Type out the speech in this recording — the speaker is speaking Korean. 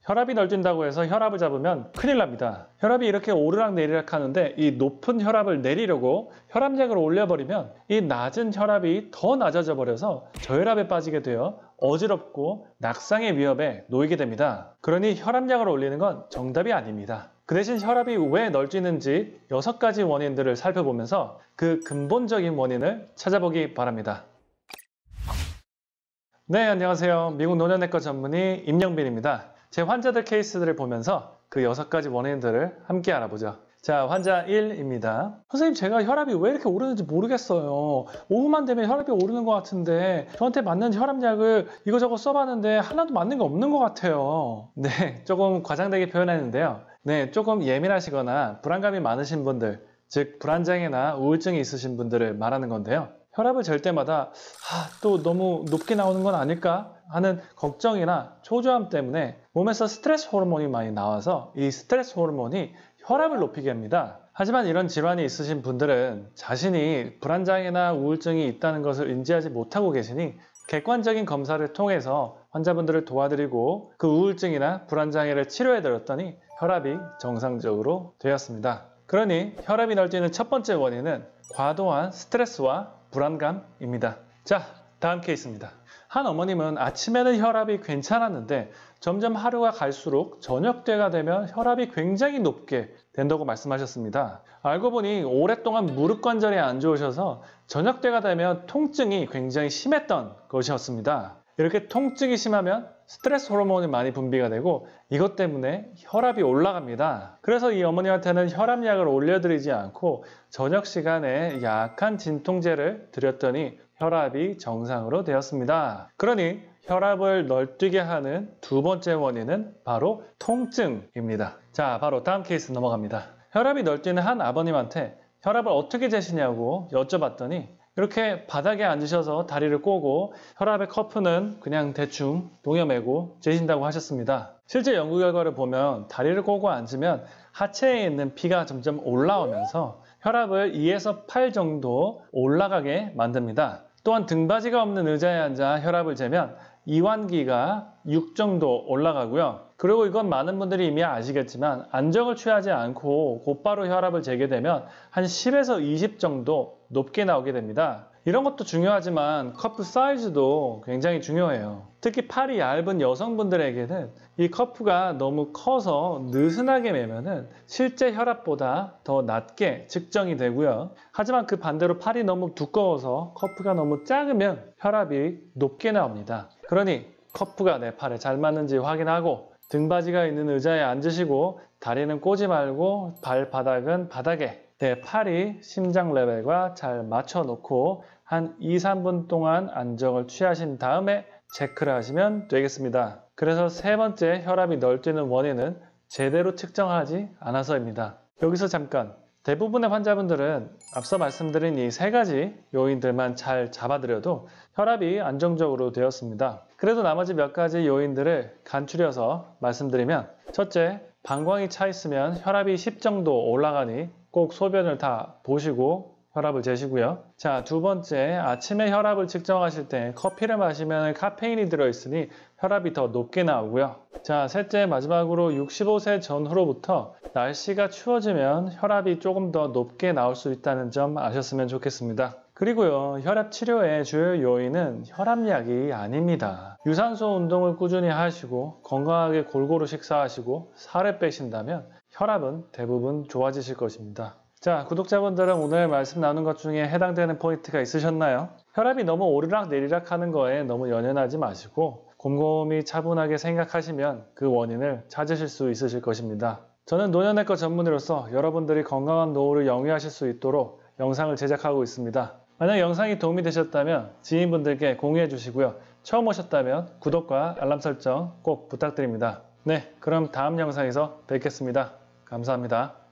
혈압이 널뛴다고 해서 혈압을 잡으면 큰일 납니다. 혈압이 이렇게 오르락 내리락 하는데 이 높은 혈압을 내리려고 혈압약을 올려버리면 이 낮은 혈압이 더 낮아져 버려서 저혈압에 빠지게 되어 어지럽고 낙상의 위협에 놓이게 됩니다. 그러니 혈압약을 올리는 건 정답이 아닙니다. 그 대신 혈압이 왜 널뛰는지 6가지 원인들을 살펴보면서 그 근본적인 원인을 찾아보기 바랍니다. 네, 안녕하세요. 미국 노년내과 전문의 임영빈입니다. 제 환자들 케이스들을 보면서 그 6가지 원인들을 함께 알아보죠. 자, 환자 1입니다. 선생님, 제가 혈압이 왜 이렇게 오르는지 모르겠어요. 오후만 되면 혈압이 오르는 것 같은데 저한테 맞는 혈압약을 이거저거 써봤는데 하나도 맞는 게 없는 것 같아요. 네, 조금 과장되게 표현했는데요. 네, 조금 예민하시거나 불안감이 많으신 분들, 즉 불안장애나 우울증이 있으신 분들을 말하는 건데요. 혈압을 잴 때마다 또 너무 높게 나오는 건 아닐까 하는 걱정이나 초조함 때문에 몸에서 스트레스 호르몬이 많이 나와서 이 스트레스 호르몬이 혈압을 높이게 합니다. 하지만 이런 질환이 있으신 분들은 자신이 불안장애나 우울증이 있다는 것을 인지하지 못하고 계시니 객관적인 검사를 통해서 환자분들을 도와드리고 그 우울증이나 불안장애를 치료해드렸더니 혈압이 정상적으로 되었습니다. 그러니 혈압이 널뛰는 첫 번째 원인은 과도한 스트레스와 불안감입니다. 자, 다음 케이스입니다. 한 어머님은 아침에는 혈압이 괜찮았는데 점점 하루가 갈수록 저녁 때가 되면 혈압이 굉장히 높게 된다고 말씀하셨습니다. 알고 보니 오랫동안 무릎 관절이 안 좋으셔서 저녁 때가 되면 통증이 굉장히 심했던 것이었습니다. 이렇게 통증이 심하면 스트레스 호르몬이 많이 분비가 되고 이것 때문에 혈압이 올라갑니다. 그래서 이 어머니한테는 혈압약을 올려드리지 않고 저녁 시간에 약한 진통제를 드렸더니 혈압이 정상으로 되었습니다. 그러니 혈압을 널뛰게 하는 두 번째 원인은 바로 통증입니다. 자, 바로 다음 케이스 넘어갑니다. 혈압이 널뛰는 한 아버님한테 혈압을 어떻게 재시냐고 여쭤봤더니 이렇게 바닥에 앉으셔서 다리를 꼬고 혈압의 커프는 그냥 대충 동여매고 재신다고 하셨습니다. 실제 연구 결과를 보면 다리를 꼬고 앉으면 하체에 있는 피가 점점 올라오면서 혈압을 2에서 8 정도 올라가게 만듭니다. 또한 등받이가 없는 의자에 앉아 혈압을 재면 이완기가 6 정도 올라가고요. 그리고 이건 많은 분들이 이미 아시겠지만 안정을 취하지 않고 곧바로 혈압을 재게 되면 한 10에서 20 정도 높게 나오게 됩니다. 이런 것도 중요하지만 커프 사이즈도 굉장히 중요해요. 특히 팔이 얇은 여성분들에게는 이 커프가 너무 커서 느슨하게 매면은 실제 혈압보다 더 낮게 측정이 되고요. 하지만 그 반대로 팔이 너무 두꺼워서 커프가 너무 작으면 혈압이 높게 나옵니다. 그러니 커프가 내 팔에 잘 맞는지 확인하고 등받이가 있는 의자에 앉으시고 다리는 꼬지 말고 발바닥은 바닥에 내 팔이 심장 레벨과 잘 맞춰 놓고 한 2-3분 동안 안정을 취하신 다음에 체크를 하시면 되겠습니다. 그래서 세 번째 혈압이 널뛰는 원인은 제대로 측정하지 않아서입니다. 여기서 잠깐, 대부분의 환자분들은 앞서 말씀드린 이 3가지 요인들만 잘 잡아드려도 혈압이 안정적으로 되었습니다. 그래도 나머지 몇 가지 요인들을 간추려서 말씀드리면, 첫째, 방광이 차 있으면 혈압이 10 정도 올라가니 꼭 소변을 다 보시고 혈압을 재시고요. 자, 두 번째, 아침에 혈압을 측정하실 때 커피를 마시면 카페인이 들어있으니 혈압이 더 높게 나오고요. 자, 셋째, 마지막으로 65세 전후로부터 날씨가 추워지면 혈압이 조금 더 높게 나올 수 있다는 점 아셨으면 좋겠습니다. 그리고요, 혈압 치료의 주요 요인은 혈압약이 아닙니다. 유산소 운동을 꾸준히 하시고 건강하게 골고루 식사하시고 살을 빼신다면 혈압은 대부분 좋아지실 것입니다. 자, 구독자분들은 오늘 말씀 나눈 것 중에 해당되는 포인트가 있으셨나요? 혈압이 너무 오르락 내리락 하는 거에 너무 연연하지 마시고 곰곰이 차분하게 생각하시면 그 원인을 찾으실 수 있으실 것입니다. 저는 노년내과 전문의로서 여러분들이 건강한 노후를 영위하실 수 있도록 영상을 제작하고 있습니다. 만약 영상이 도움이 되셨다면 지인분들께 공유해 주시고요. 처음 오셨다면 구독과 알람 설정 꼭 부탁드립니다. 네, 그럼 다음 영상에서 뵙겠습니다. 감사합니다.